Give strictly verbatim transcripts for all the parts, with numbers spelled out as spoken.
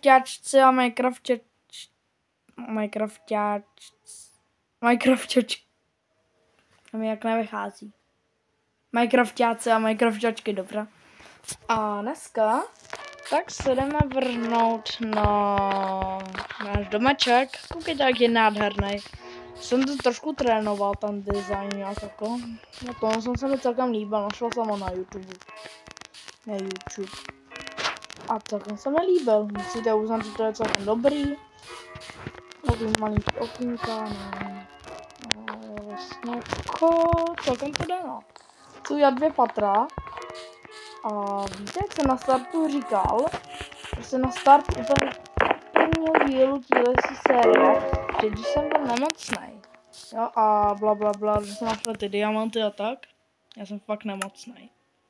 Minecraftáčci a Minecraftáč... Minecraftáč... Minecraftáč... To mi jak nevychází. Minecraftáci a Minecraftáčky, dobré. A dneska tak se jdeme vrhnout na náš domeček. Koukejte, jak je nádherný. Jsem to trošku trénoval, ten design nějak jako. Na tom jsem se mi celkem líbil, našla jsem ho na YouTube. Na YouTube. A celkem se mi líbil. Musíte uznat, že to je celkem dobrý. Takový malý okýnka, no. No, vlastně jako celkem to jde, no. Tu já dvě patra. A víte, jak jsem na startu říkal, že se na start úplně prvního dílu téhle série, že když jsem byl nemocnej, jo, a bla bla bla, že jsem našel ty diamanty a tak, já jsem fakt nemocnej.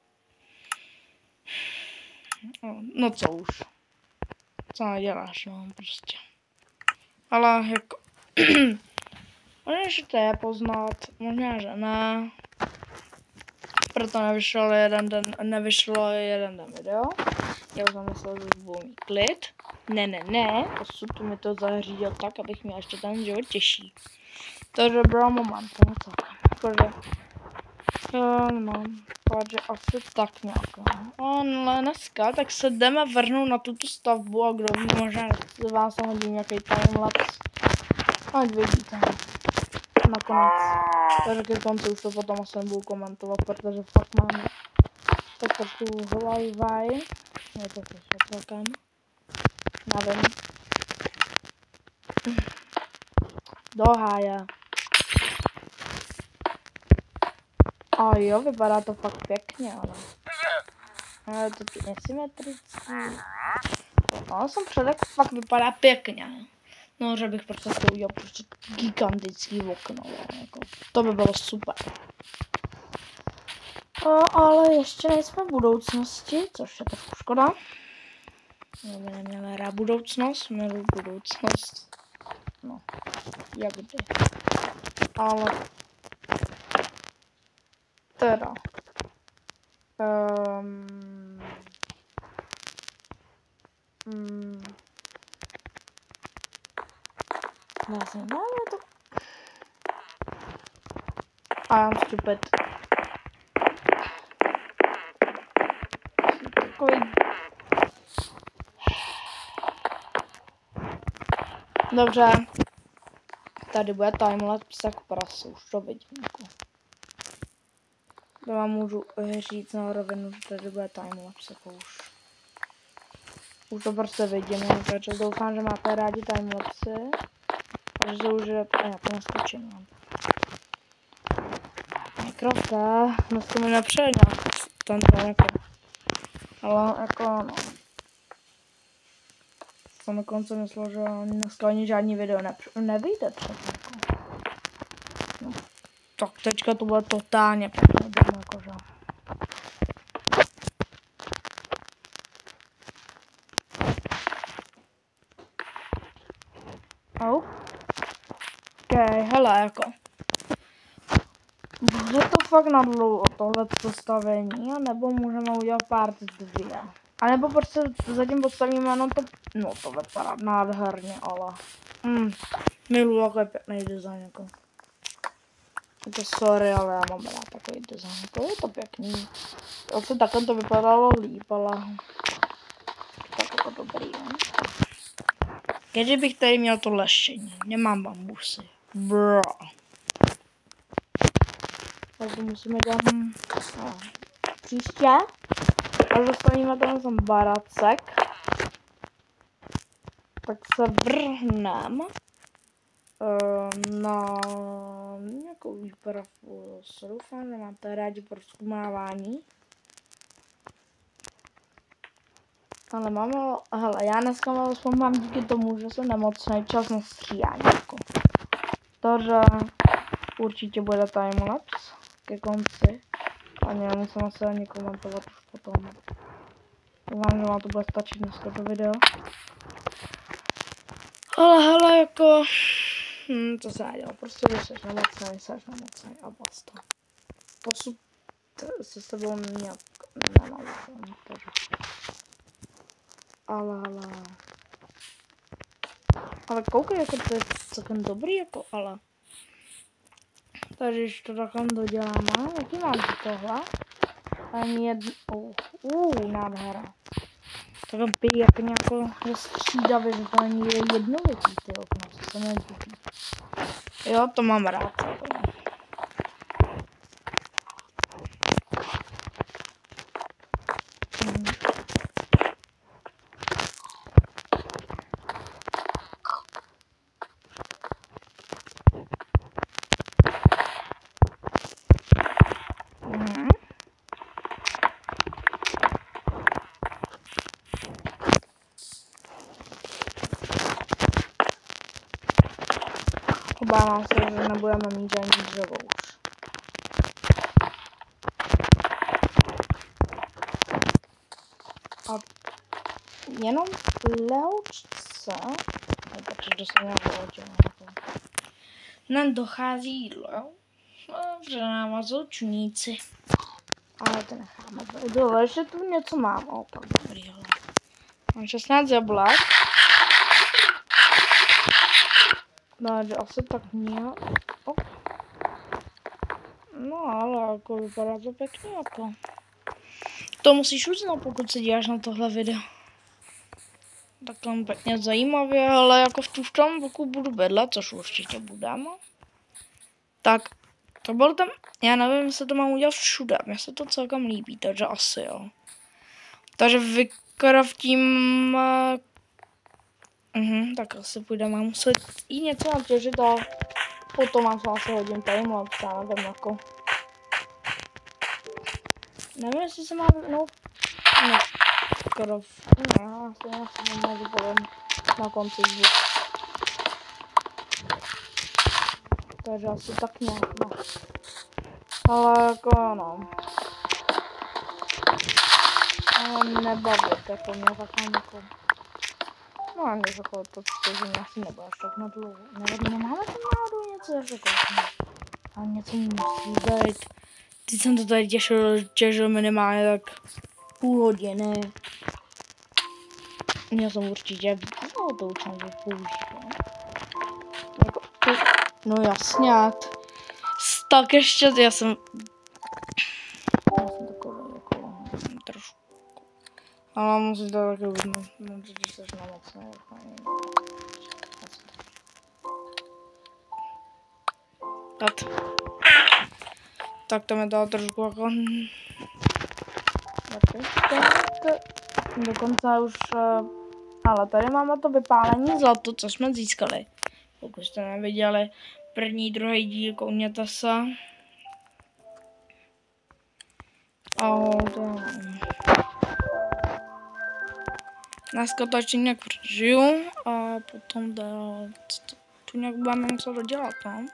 No, no co už, co neděláš, no, prostě. Ale jako, možná, že to je poznat, možná, že ne. Proto nevyšlo jeden den, nevyšlo jeden den video. Já už jsem myslel, že budu mít klid. Ne, ne, ne, posud mi to zařídil tak, abych měl ještě ten život těžší. To je dobrý moment, no tak. Protože, no, takže asi tak nějak. Ale dneska, tak se jdeme vrhnout na tuto stavbu a kdo ví, možná z vás se hodí nějaký timelapse. Ať vidíte. Nakonec. Takže ke konci už to potom asi nebudu komentovat, protože fakt mám tak trošku hlavy. Je to prostě celkem. Nevím. Do háje. A jo, vypadá to fakt pěkně, ale. Ale to tu nesymetrický. No, jsem předek fakt vypadá pěkně. No, že bych prostě to udělal prostě gigantický okno, jako. To by bylo super. O, ale ještě nejsme v budoucnosti, což je trošku škoda. My neměli rád budoucnost, miluji budoucnost. No, jak kdy. Ale teda. Um, um, vlastně máme to. I'm stupid. Takový. Dobře. Tady bude timelapse jak prase, už to vidím. Jako. Já vám můžu říct na rovinu, že tady bude timelapse jako už. Už to prostě vidím, takže doufám, že máte rádi timelapse. Takže to už je, a já to neskočím. Minecrafta, dneska mi nepřeje nějak ten jako. Ale jako no. Jsem dokonce myslel, že dneska ani žádný video nevyjde třeba jako. No. Tak teďka to bude totálně pěkný den, jakože. Oh. Okay, hele, jako. Bude to fakt na dlouho tohleto stavení, nebo můžeme udělat part dvě. A nebo prostě zatím postavíme jenom to, no to vypadá nádherně, ale. Mm, miluji takový pěkný design, jako. Jako sorry, ale já mám rád takový design, jako je to pěkný. Asi takhle to vypadalo líp, ale. Tak jako dobrý, ne? Když bych tady měl to lešení, nemám bambusy. Bro. Takže musíme dělat no, příště. A dostaneme tam jsem baracek. Tak se vrhneme uh, na nějakou výpravu. Doufám, že máte rádi prozkumávání. Ale máme, hele, já dneska aspoň mám díky tomu, že jsem nemocný čas na stříhání. Takže určitě bude timelapse ke konci. A nemusím se ani komentovat už potom. Doufám, že vám to bude stačit dneska to video. Ale hele, jako. Hm, to se nedělá, prostě když jsi nemocnej, jsi nemocnej a basta. Odsud se s tebou nějak nemám. Ale hele. Ale koukej, jako to je celkem dobrý, jako ale. Takže když to takhle doděláme, jaký mám tohle? Ani jedno, uh, uh, nádhera. Takhle pij jako nějakou střídavě, že to ani je jednolitý, ty okno, co se nelíbí. Jo, to mám rád. Obávám se, že nebudeme mít ani dřevo už. A jenom leučce, protože se nějakou nám dochází jídlo, že nám zoučníci. Ale to necháme dole, že tu něco mám. O, tak dobrý, mám šestnáct jablek. No, že asi tak měl. Oh. No, ale jako vypadá to pěkně, jako. To musíš uznat, pokud se díváš na tohle video. Tak tam pěkně zajímavě, ale jako v tu tam, pokud budu bydlet, což určitě budeme. Tak, to byl tam, já nevím, jestli to mám udělat všude, mně se to celkem líbí, takže asi jo. Takže vykraftím... Mhm, tak asi půjdeme, mám muset i něco natěžit a potom mám se hodin timelapse, já nevím jako. Nevím, jestli se má no, no, krov, ne, já se asi nemůžu povím na konci zvuk. Takže asi tak nějak, no. Ale jako no. Ale nebavit, jako mě takhle jako. No a mě jako to, že mě asi nebude až tak na dlouho. Nevím, nemáme tam náhodou něco ještě kouknout. Ale něco musí být. Teď jsem to tady těšil, těžil minimálně tak půl hodiny. Měl jsem určitě víc, no to už jsem použít. Jako, no jasně, tak ještě, já jsem... Já jsem takový jako trošku. Ale musím to taky uvědomit, že jsi nemocný. Tak. Tak to mi dalo trošku jako... Dokonce už... Ale tady máme to vypálení zlato, co jsme získali. Pokud jste neviděli první, druhý díl, koukněte se. A to... Dneska to ještě nějak přežiju a potom dál... Tu nějak budeme muset dodělat, no.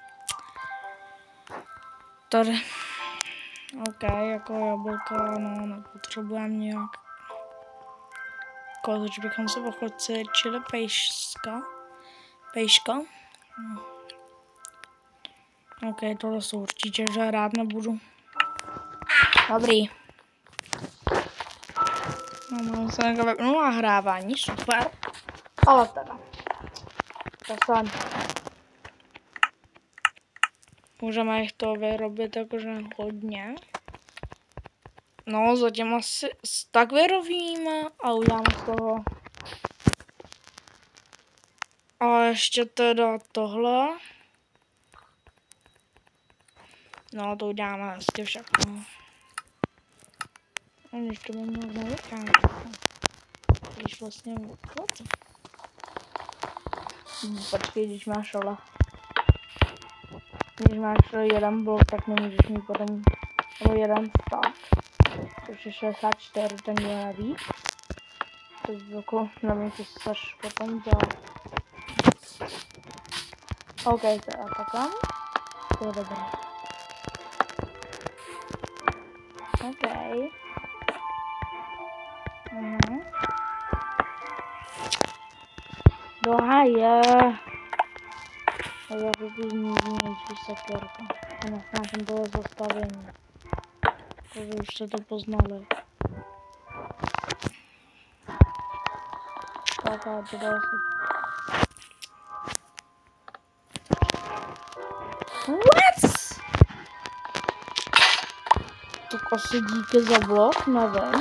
Tady... OK, jako jablka, no, nepotřebujeme nějak. Kolik bychom se ochotili, čili pejška. Pejška. No. OK, tohle jsou určitě, že rád nebudu. Dobrý. No, mám se takhle no, nahrávání, super. Ale teda. To jsem. Můžeme jich to vyrobit jakože hodně. No, zatím asi tak vyrobíme a uděláme z toho. A ještě teda tohle. No, to uděláme vlastně všechno. A když to by mělo nevycházet. Když vlastně vycházet. Počkej, když máš ale. Když máš jeden blok, tak nemůžeš mít potom jeden stav. Což je šedesát čtyři, ten je navíc. To je jako, nevím, co se potom dělat. OK, teda takhle. To je dobré. OK. Mhm. Do háje. Ale pokud změníš sekerka. A nesnáším tohle zastavení. Takže už jste to poznali. Tak a to dá se. asi díky za blok, nevím.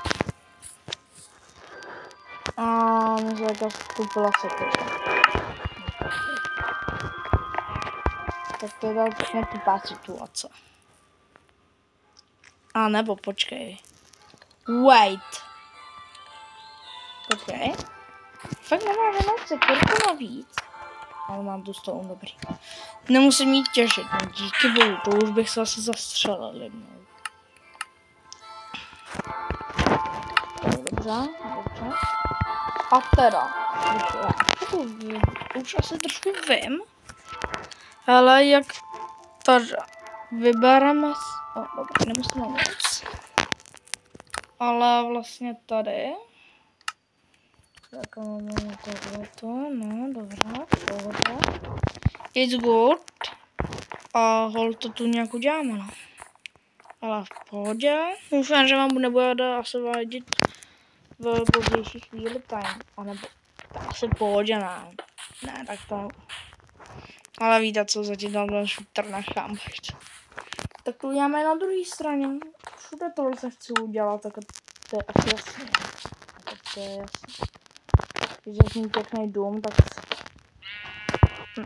A mi se to vstupila sekundu. Tak to je další tupá situace. A nebo počkej. Wait. Počkej. Fakt nemá jenom sekundu navíc. Ale mám tu stolu, dobrý. Nemusím mít těžit, no díky bohu, to už bych se asi zastřelil jednou. Dobře, dobře. A teda, já to už asi trošku vím, ale jak tady vybereme, o, dobrý, nemusíme moc, ale vlastně tady, tak máme tohleto, no dobré, pohoda, it's good, a hol to tu nějak uděláme, no. Ale v pohodě, doufám, že vám nebude asi vadit v pozdější chvíli time, anebo to asi v pohodě, ne, ne, tak to, ale víte co, zatím tam ten shooter nechám být. Tak to uděláme na druhé straně, všude tohle se chci udělat, tak to je asi jasné, tak to je jasné, když je s ním pěkný dům, tak hm.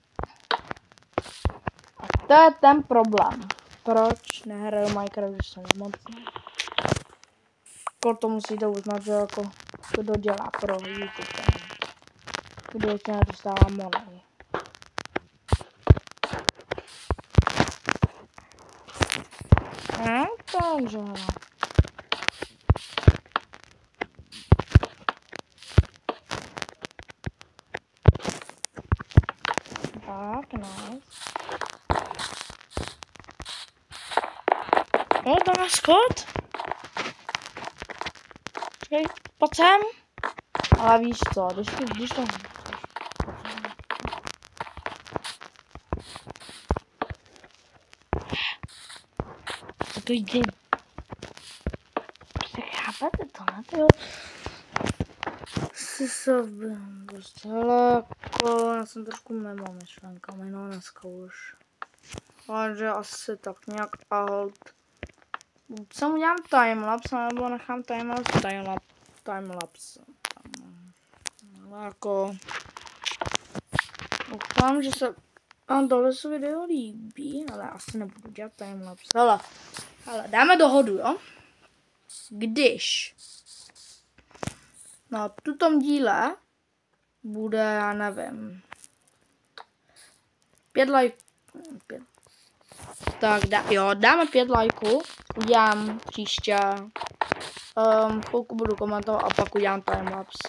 A to je ten problém, proč nehraju Minecraft, když jsem nemocný. To musíte uznat, že jako kdo dělá pro YouTube, kdo ještě nedostává money. No, takže tak, nice. O, tam má Scott. Počkej, pojď sem. Ale víš co, když, když to... Co to jde? Prostě chápete to, ne? To jo. Si sobě, prostě, ale jako, já jsem trošku mimo myšlenkami, no dneska už. Takže asi tak nějak a hold. Buď jsem udělám timelapse, nebo nechám timelapse, timelapse, timelapse. Ale jako... Doufám, že se vám tohle video líbí, ale asi nebudu dělat timelapse. Ale, ale dáme dohodu, jo? Když na tutom díle bude, já nevím, pět lajků, pět. Tak dá, jo, dáme pět lajků, udělám příště, um, chvilku budu komentovat a pak udělám timelapse.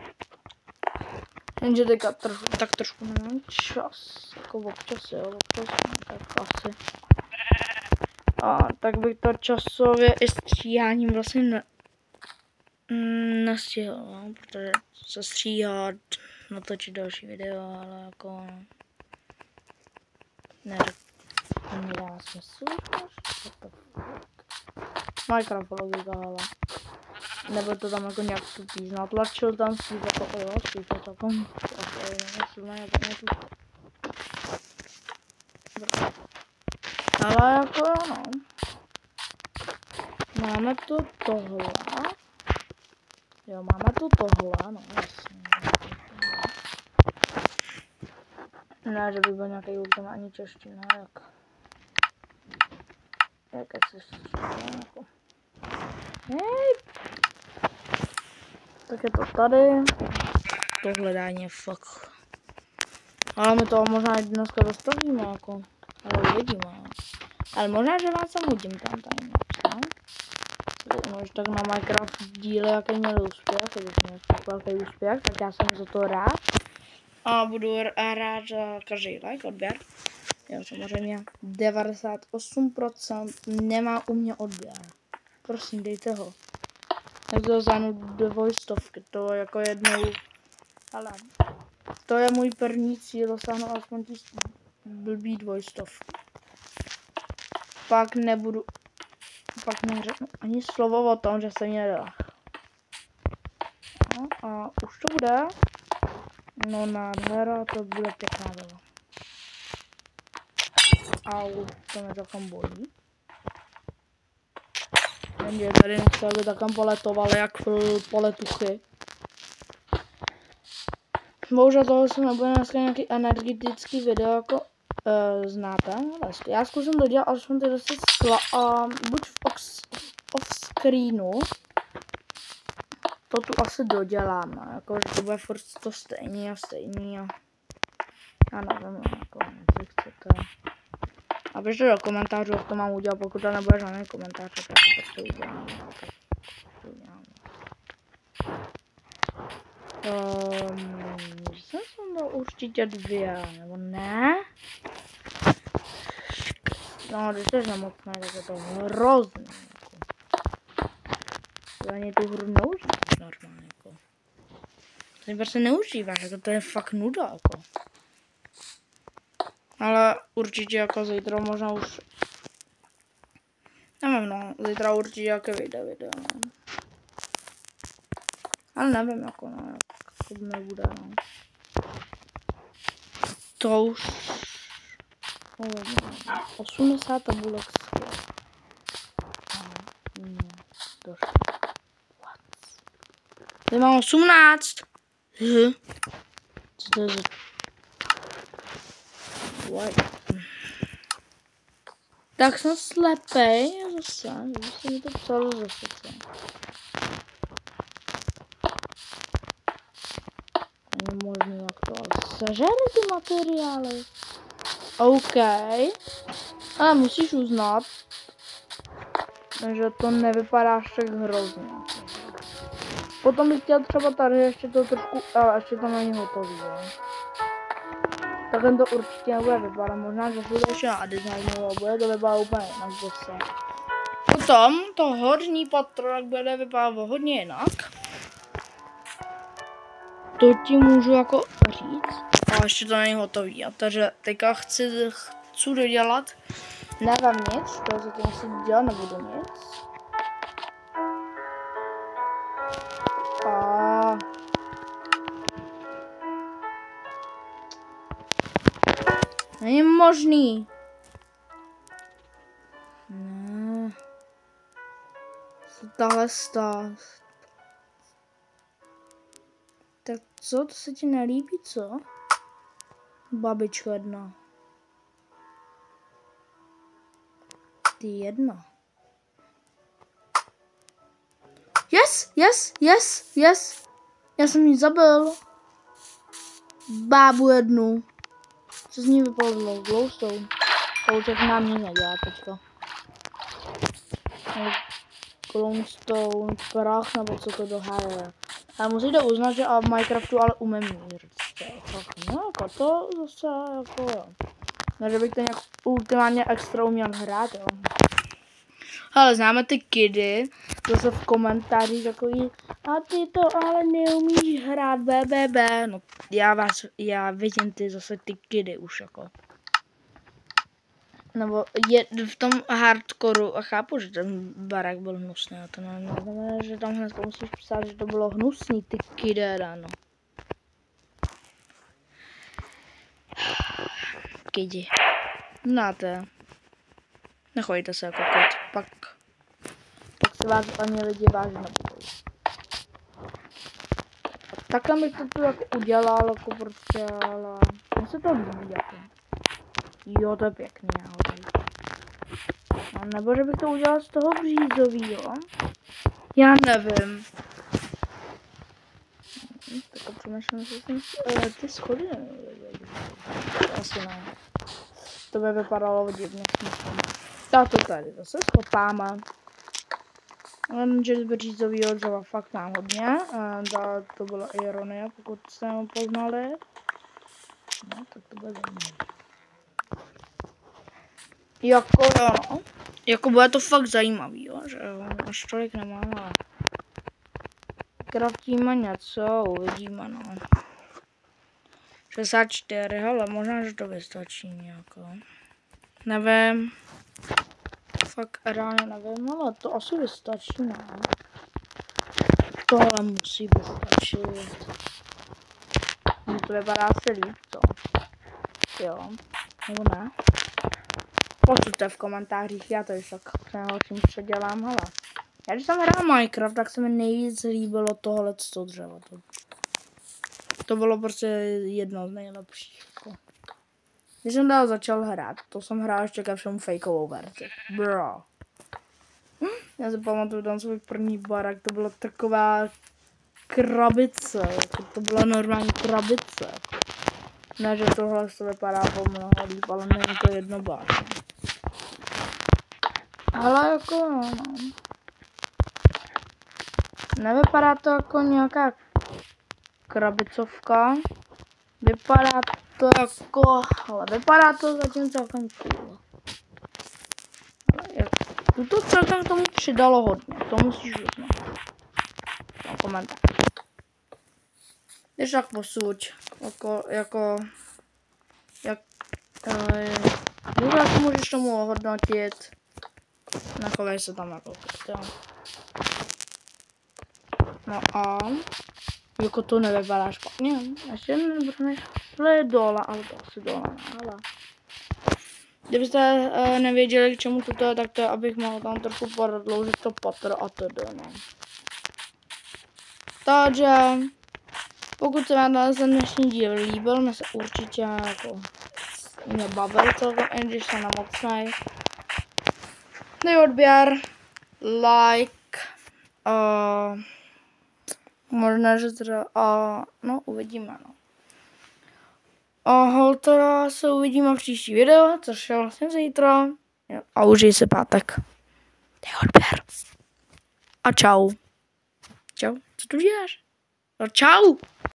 Jenže teďka trochu, tak trošku nemám čas, jako občas jo, občas, tak asi. A tak bych to časově i stříháním vlastně ne, nestihl, no, protože se stříhat, natočit další video, ale jako ne, nedá smysl. Minecraft logika, ale nebo to tam jako nějak tupíš, natlačil tam si to, jo, si to takom, ale jako jo, no. Máme tu tohle. Jo, máme tu tohle, no jasně. Ne, že by byl nějaký ultimátní čeština, jak... Jaké se jako... Hej! Tak je to tady. To hledání je fakt. Ale my to možná i dneska dostavíme, jako. Ale uvidíme. Ale možná, že vás sem hodím tam tady napsat. No, že tak na Minecraft díly, jaký měli úspěch, když měli velký úspěch, tak já jsem za to rád. A budu rád za každý like, odběr. Jo, samozřejmě devadesát osm procent nemá u mě odběr. Prosím, dejte ho. Jak to zánu dvojstovky, to jako jednou, ale to je můj první cíl, dosáhnu aspoň tí blbý dvojstovky. Pak nebudu, pak neřeknu ani slovo o tom, že se mě nedá. No, a už to bude, no nádhera, to bude pěkná doba. Au, to mě takom bolí. Jenže tady nechci, aby takhle poletovali jak poletuchy. Bohužel toho jsem nebude dneska nějaký energetický video, jako uh, znáte. Já zkusím dodělat alespoň ty dosti skla a buď v off, off screenu. To tu asi dodělám, no, jako, že to bude furt to stejný a stejný a já nevím, no, jako, jestli chcete. A pište do komentářů, jak to mám udělat, pokud to nebude žádný komentář, tak to prostě udělám. Tak to udělám. Um, jsem jsem dal určitě dvě, nebo ne? No, když jsi nemocný, tak je to hrozný. Jako. Ani tu hru neužíváš normálně, jako. To prostě neužíváš, jako to je fakt nuda, jako. Ale určitě jako zítra možná už... Nevím, no, zítra určitě jaké vyjde video, no. Ale nevím, jako, no, jak to nebude, no. To už... osmdesát tabulek skvěl. No, došlo. What? Tady mám osmnáct. Hm. Co to je za... What? Tak jsem slepej zase, že se mi to psalo zase. Není možný, jak to ale sežere ty materiály. OK. Ale musíš uznat, že to nevypadá tak hrozně. Potom bych chtěl třeba tady ještě to trošku, ale ještě to není hotový, jo. Tak ten to určitě nebude vypadat, možná, že se to ještě nadesignuju a bude to vypadat úplně jinak zase. Potom to horní patro bude vypadat hodně jinak. To ti můžu jako říct, ale ještě to není hotový. A takže teďka chci, chci dodělat, nevím nic, to zatím asi dělat nebudu nic. A... Není možný. Ne. Co tahle stát? Tak co, to se ti nelíbí, co? Babičko jedna. Ty jedna. Yes, yes, yes, yes. Já jsem ji zabil. Bábu jednu. Co z ní vypadlo? Glowstone. To už jak nám nic nedělá teďka. Glowstone, prach, nebo co to doháje. Ale musíte uznat, že a v Minecraftu ale umím mířit. No jako to zase jako jo. Ne, že bych to nějak ultimátně extra uměl hrát, jo. Ale známe ty kidy, zase v komentářích takový, a ty to ale neumíš hrát B B B. No já vás, já vidím ty zase ty kidy už jako. Nebo je v tom hardcoreu a chápu, že ten barák byl hnusný, a to neznamená, že tam hnedka musíš psát, že to bylo hnusný, ty kidera, no. Kidi. Znáte. Nechoďte se jako kid, pak, pak se vás ani lidi vážit nebudou. Takhle bych to tu jako udělal, jako prostě, ale mně se to líbí, jako. Jo, to je pěkný, náhodou. No, nebo že bych to udělal z toho břízovýho. Já nevím. Hm, tak přemýšlím, že jsem uh, ty schody nevím. Asi ne. To by vypadalo divně. Tak to tady zase schopáme. Jenže z břízovýho dřeva fakt mám hodně. Uh, to byla ironie, pokud jste ho poznali. No, tak to bude zajímavé. Jako jo, no. Jako bude to fakt zajímavý, jo, že až tolik nemám, ale kraftíme něco, uvidíme, no. šedesát čtyři, hele, možná, že to vystačí nějako. Nevím. Fakt reálně nevím, ale to asi vystačí, no. Tohle musí vystačit. To vypadá asi líp, to. Jo, nebo ne? Posuďte v komentářích, já to již tak přehořím předělám, hele. Já když jsem hrál Minecraft, tak se mi nejvíc líbilo tohle dřevo. To, to bylo prostě jedno z nejlepších. Jako. Když jsem dál začal hrát, to jsem hrál ještě ke všemu fakeovou verzi. Bro. Já si pamatuju tam svůj první barak, to byla taková krabice, jako to byla normální krabice. Ne, že tohle se vypadá po mnoho líp, ale není to jedno bář. Ale jako no, no. Nevypadá to jako nějaká krabicovka. Vypadá to jako, ale vypadá to zatím celkem cool. Tuto celkem k tomu přidalo hodně, to musíš uznat. No, komentář. Když tak posuď, jako, jako, jak, uh, jak můžeš tomu ohodnotit, nechovej se tam jako krtel. No a, jako to nevypadá špatně, ještě nebrneš, tohle je dole, ale to asi dole ne, ale. Kdybyste uh, nevěděli, k čemu toto je, tak to je, abych mohl tam trochu prodloužit to patro a to no. Takže, pokud se vám ten dnešní díl líbil, mě se určitě jako mě bavil celkem, i když jsem nemocnej. Dej odběr, like, uh, možná, že teda, uh, no uvidíme, no. A holtora se uvidíme v příští video, což je vlastně zítra. A užij se pátek. Dej odběr. A čau. Čau. Co tu děláš? No čau.